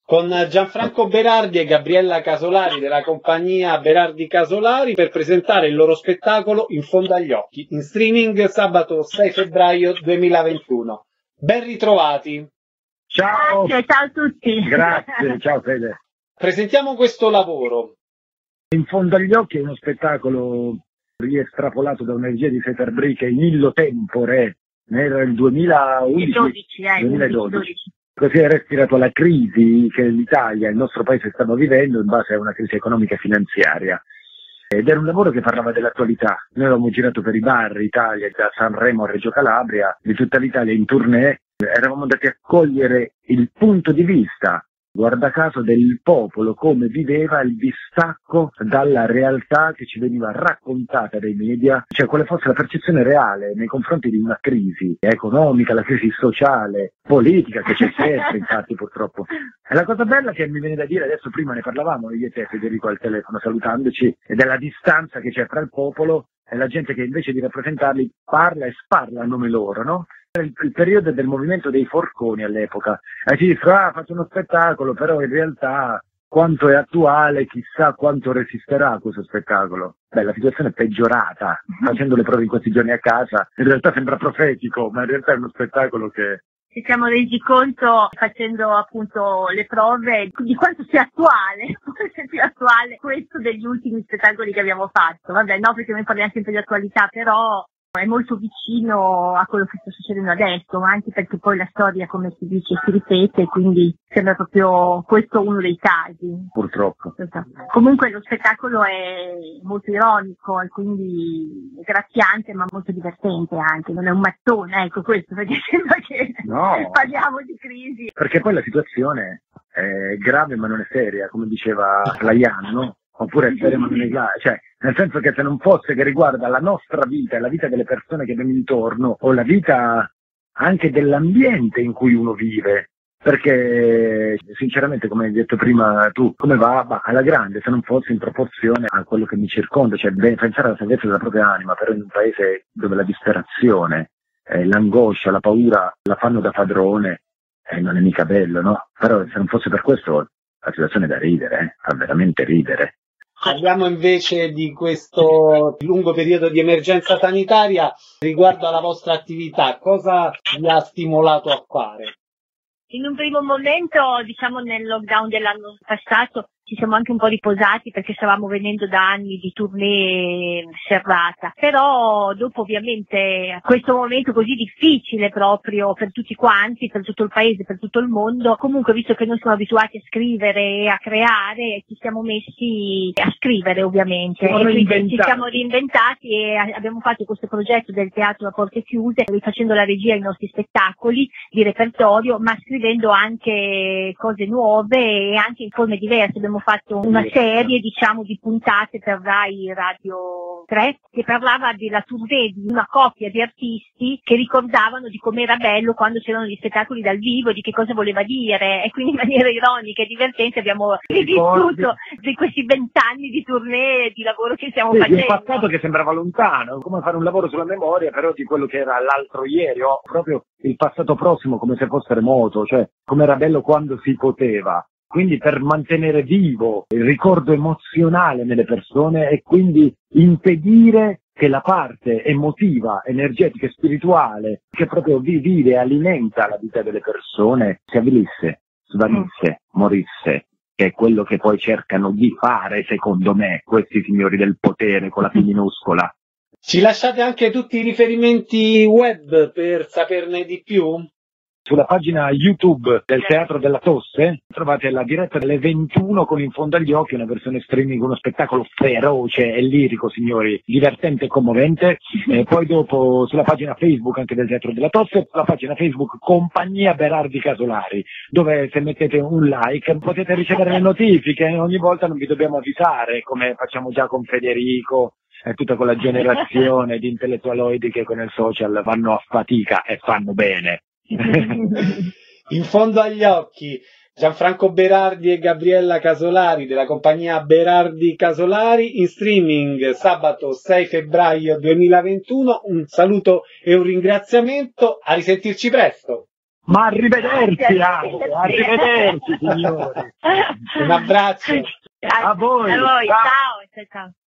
con Gianfranco Berardi e Gabriella Casolari della compagnia Berardi Casolari per presentare il loro spettacolo In fondo agli occhi, in streaming sabato 6 febbraio 2021. Ben ritrovati. Ciao. Grazie, ciao a tutti. Grazie, ciao Fede. Presentiamo questo lavoro. In fondo agli occhi è uno spettacolo riestrapolato da un'energia di Seterbrich in illo tempore, nel 2012. Così è respirato la crisi che l'Italia e il nostro paese stanno vivendo in base a una crisi economica e finanziaria. Ed era un lavoro che parlava dell'attualità. Noi avevamo girato per i bar Italia, da Sanremo a Reggio Calabria, di tutta l'Italia in tournée. Eravamo andati a cogliere il punto di vista, guarda caso, del popolo, come viveva il distacco dalla realtà che ci veniva raccontata dai media, cioè quale fosse la percezione reale nei confronti di una crisi economica, la crisi sociale, politica che c'è sempre, infatti, purtroppo. E la cosa bella che mi viene da dire, adesso prima ne parlavamo io e te, Federico, al telefono salutandoci, è della distanza che c'è fra il popolo e la gente che invece di rappresentarli parla e sparla a nome loro, no? Il periodo del movimento dei forconi all'epoca, e si dice, faccio uno spettacolo, però in realtà quanto è attuale, chissà quanto resisterà questo spettacolo. Beh, la situazione è peggiorata, facendo le prove in questi giorni a casa, in realtà sembra profetico, ma in realtà è uno spettacolo che... Ci siamo resi conto, facendo appunto le prove, di quanto sia attuale, forse più attuale questo degli ultimi spettacoli che abbiamo fatto. Vabbè, no, perché noi parliamo sempre di attualità, però è molto vicino a quello che sta succedendo adesso, anche perché poi la storia, come si dice, si ripete, quindi sembra proprio questo uno dei casi. Purtroppo. Comunque lo spettacolo è molto ironico e quindi graziante, ma molto divertente anche, non è un mattone, ecco questo, perché sembra che parliamo di crisi. Perché poi la situazione è grave ma non è seria, come diceva Flaiano, no? Oppure è seria ma non è grave, cioè nel senso che se non fosse che riguarda la nostra vita e la vita delle persone che abbiamo intorno, o la vita anche dell'ambiente in cui uno vive, perché sinceramente, come hai detto prima tu, come va alla grande, se non fosse in proporzione a quello che mi circonda, cioè pensare alla salvezza della propria anima, però in un paese dove la disperazione, l'angoscia, la paura la fanno da padrone, non è mica bello, no? Però se non fosse per questo la situazione è da ridere, fa veramente ridere. Parliamo invece di questo lungo periodo di emergenza sanitaria riguardo alla vostra attività. Cosa vi ha stimolato a fare? In un primo momento, diciamo nel lockdown dell'anno passato, ci siamo anche un po' riposati perché stavamo venendo da anni di tournée serrata, però dopo ovviamente questo momento così difficile proprio per tutti quanti, per tutto il paese, per tutto il mondo, comunque visto che noi siamo abituati a scrivere e a creare, ci siamo messi a scrivere ovviamente, e quindi ci siamo reinventati e abbiamo fatto questo progetto del teatro a porte chiuse, rifacendo la regia ai nostri spettacoli di repertorio, ma scrivendo anche cose nuove e anche in forme diverse. Abbiamo fatto una serie, diciamo, di puntate per Rai Radio 3 che parlava della tournée di una coppia di artisti che ricordavano di com'era bello quando c'erano gli spettacoli dal vivo, di che cosa voleva dire, e quindi in maniera ironica e divertente abbiamo rivissuto di questi 20 anni di tournée di lavoro che stiamo facendo. Un passato che sembrava lontano, come fare un lavoro sulla memoria però di quello che era l'altro ieri, o proprio il passato prossimo come se fosse remoto, cioè come era bello quando si poteva. Quindi per mantenere vivo il ricordo emozionale nelle persone e quindi impedire che la parte emotiva, energetica e spirituale che proprio vive e alimenta la vita delle persone si avvilisse, svanisse, morisse, che è quello che poi cercano di fare, secondo me, questi signori del potere con la P minuscola. Ci lasciate anche tutti i riferimenti web per saperne di più? Sulla pagina YouTube del Teatro della Tosse trovate la diretta delle 21 con In fondo agli occhi, una versione streaming, uno spettacolo feroce e lirico, signori, divertente e commovente. E poi dopo sulla pagina Facebook anche del Teatro della Tosse, sulla pagina Facebook Compagnia Berardi Casolari, dove se mettete un like potete ricevere le notifiche, ogni volta non vi dobbiamo avvisare, come facciamo già con Federico e tutta quella generazione di intellettualoidi che con il social vanno a fatica e fanno bene. In fondo agli occhi, Gianfranco Berardi e Gabriella Casolari della compagnia Berardi Casolari, in streaming sabato 6 febbraio 2021. Un saluto e un ringraziamento, a risentirci presto. Ma arrivederci anche, arrivederci signori. Un abbraccio. A voi. Ciao.